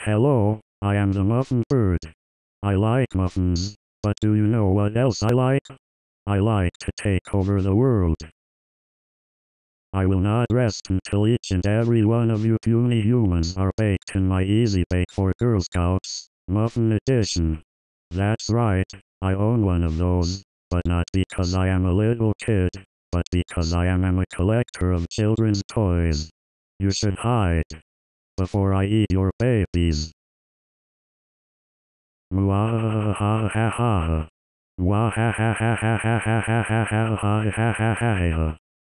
Hello, I am the Muffin bird. I like muffins, but do you know what else I like? I like to take over the world. I will not rest until each and every one of you puny humans are baked in my Easy Bake for Girl Scouts, Muffin Edition. That's right, I own one of those, but not because I am a little kid, but because I am a collector of children's toys. You should hide before I eat your babies. Mwahahaha. Mwahahahahahahahahahahahaha.